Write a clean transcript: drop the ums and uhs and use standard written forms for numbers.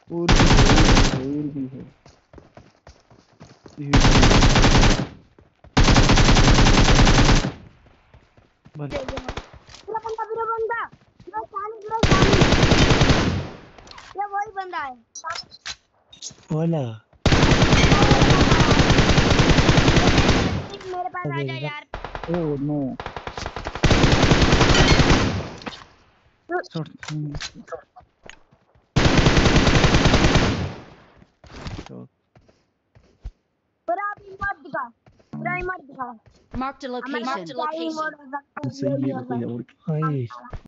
और भी है पूरा बंदा ये वही बंदा है बोला मेरे पास आ जा यार। ओह नो पूरा भी मत दिखा पूरा ही मत दिखा Marked a location. सही है कोई और